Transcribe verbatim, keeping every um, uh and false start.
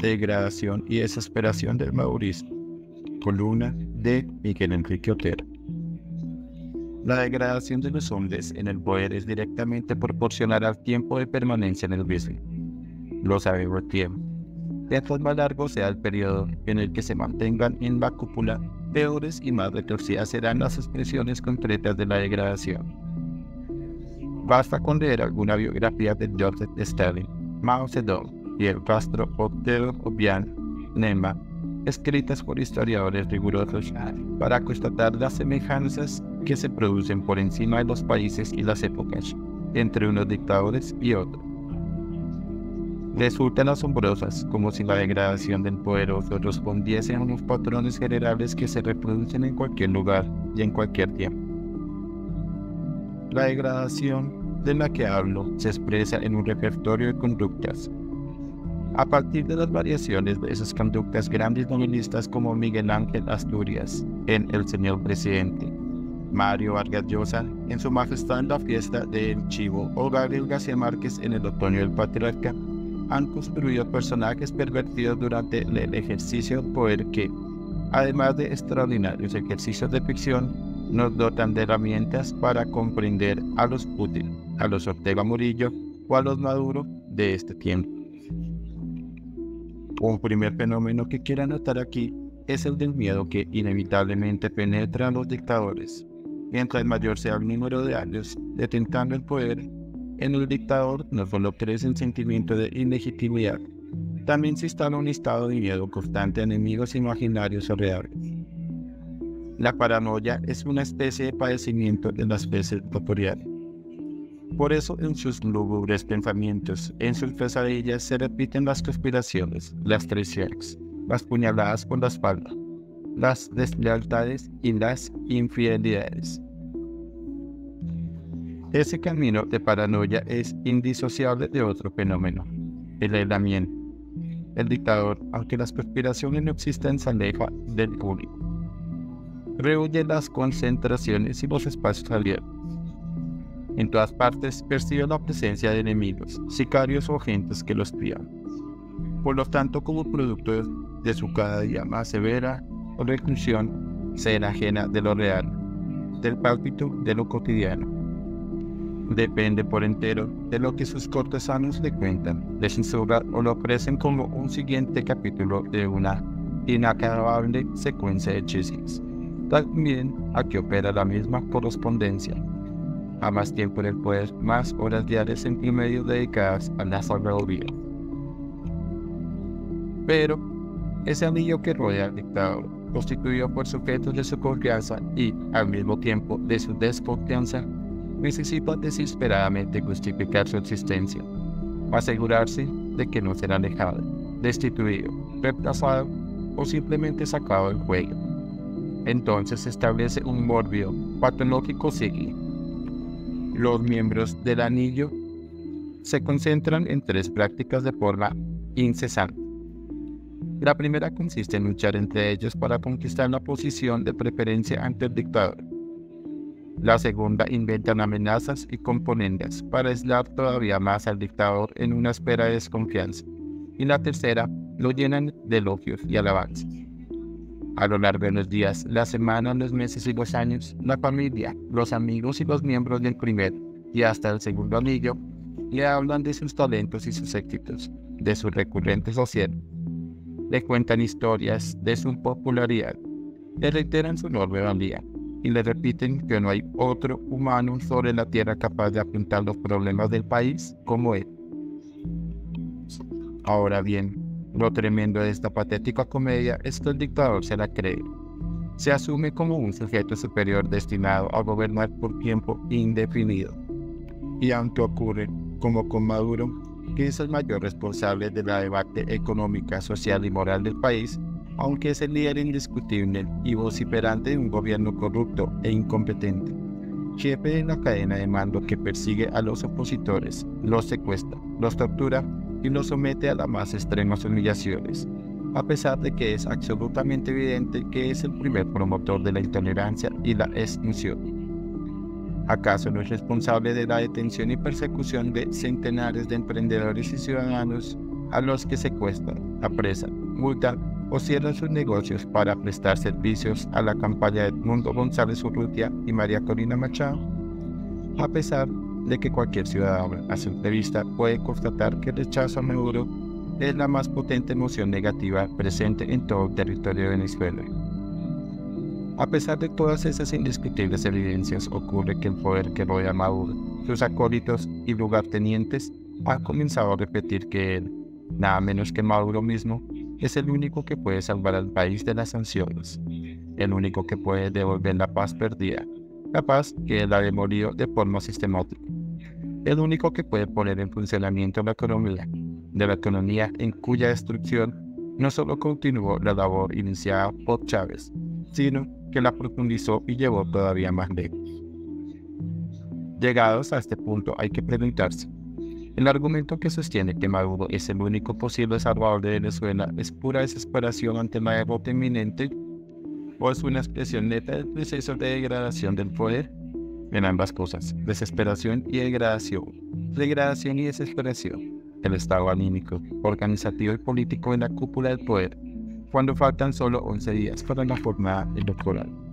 Degradación y desesperación del madurismo. Columna de Miguel Enrique Otero. La degradación de los hombres en el poder es directamente proporcional al tiempo de permanencia en el mismo. Lo sabemos bien. Mientras más largo sea el periodo en el que se mantengan en la cúpula, peores y más retorcidas serán las expresiones concretas de la degradación. Basta con leer alguna biografía de Joseph Stalin, Mao Zedong y el rastro Otero Obiang Nema, escritas por historiadores rigurosos, para constatar las semejanzas que se producen por encima de los países y las épocas, entre unos dictadores y otros. Resultan asombrosas, como si la degradación del poderoso respondiese a unos patrones generales que se reproducen en cualquier lugar y en cualquier tiempo. La degradación de la que hablo se expresa en un repertorio de conductas. A partir de las variaciones de esas conductas, grandes novelistas como Miguel Ángel Asturias en El Señor Presidente, Mario Vargas Llosa en Su Majestad en la Fiesta del Chivo o Gabriel García Márquez en El Otoño del Patriarca han construido personajes pervertidos durante el ejercicio del poder que, además de extraordinarios ejercicios de ficción, nos dotan de herramientas para comprender a los Putin, a los Ortega Murillo o a los Maduro de este tiempo. Un primer fenómeno que quiero anotar aquí es el del miedo que inevitablemente penetra a los dictadores. Mientras mayor sea el número de años detentando el poder, en el dictador no solo crece el sentimiento de ilegitimidad, también se instala un estado de miedo constante a enemigos imaginarios o reales. La paranoia es una especie de padecimiento de la especie dictatorial. Por eso en sus lúgubres pensamientos, en sus pesadillas se repiten las conspiraciones, las traiciones, las puñaladas por la espalda, las deslealtades y las infidelidades. Ese camino de paranoia es indisociable de otro fenómeno, el aislamiento. El dictador, aunque las conspiraciones no existen, se aleja del público. Rehuye las concentraciones y los espacios abiertos. En todas partes percibe la presencia de enemigos, sicarios o agentes que lo espían. Por lo tanto, como producto de su cada día más severa reclusión, se enajena de lo real, del pálpito de lo cotidiano. Depende por entero de lo que sus cortesanos le cuentan, le censuran o lo ofrecen como un siguiente capítulo de una inacabable secuencia de chismes. También a que opera la misma correspondencia. A más tiempo en el poder, más horas diarias en promedio dedicadas a la sabiduría. Pero ese anillo que rodea al dictador, constituido por sujetos de su confianza y, al mismo tiempo, de su desconfianza, necesita desesperadamente justificar su existencia, asegurarse de que no será alejado, destituido, reemplazado o simplemente sacado del juego. Entonces se establece un mórbido, patológico ciclo. Los miembros del anillo se concentran en tres prácticas de forma incesante. La primera consiste en luchar entre ellos para conquistar la posición de preferencia ante el dictador. La segunda inventan amenazas y componendas para aislar todavía más al dictador en una espera de desconfianza. Y la tercera lo llenan de elogios y alabanzas. A lo largo de los días, las semanas, los meses y los años, la familia, los amigos y los miembros del primer y hasta el segundo anillo le hablan de sus talentos y sus éxitos, de sus recurrentes aciertos. Le cuentan historias de su popularidad, le reiteran su enorme valía y le repiten que no hay otro humano sobre la tierra capaz de afrontar los problemas del país como él. Ahora bien, lo tremendo de esta patética comedia es que el dictador se la cree. Se asume como un sujeto superior destinado a gobernar por tiempo indefinido. Y aunque ocurre, como con Maduro, que es el mayor responsable de la debate económica, social y moral del país, aunque es el líder indiscutible y vociferante de un gobierno corrupto e incompetente, jefe de la cadena de mando que persigue a los opositores, los secuestra, los tortura y los somete a las más extremas humillaciones, a pesar de que es absolutamente evidente que es el primer promotor de la intolerancia y la extinción. ¿Acaso no es responsable de la detención y persecución de centenares de emprendedores y ciudadanos a los que secuestran, apresan, multan o cierran sus negocios para prestar servicios a la campaña de Edmundo González Urrutia y María Corina Machado. A pesar de que cualquier ciudadano a simple vista puede constatar que el rechazo a Maduro es la más potente emoción negativa presente en todo el territorio de Venezuela. A pesar de todas esas indiscutibles evidencias, ocurre que el poder que rodea a Maduro, sus acólitos y lugartenientes han comenzado a repetir que él, nada menos que Maduro mismo, es el único que puede salvar al país de las sanciones, el único que puede devolver la paz perdida, la paz que él ha demolido de forma sistemática, el único que puede poner en funcionamiento la economía, de la economía en cuya destrucción no solo continuó la labor iniciada por Chávez, sino que la profundizó y llevó todavía más lejos. Llegados a este punto hay que preguntarse, ¿el argumento que sostiene que Maduro es el único posible salvador de Venezuela es pura desesperación ante la derrota inminente o es una expresión neta del proceso de degradación del poder? En ambas cosas, desesperación y degradación, degradación y desesperación, el estado anímico, organizativo y político en la cúpula del poder, cuando faltan solo once días para la jornada electoral.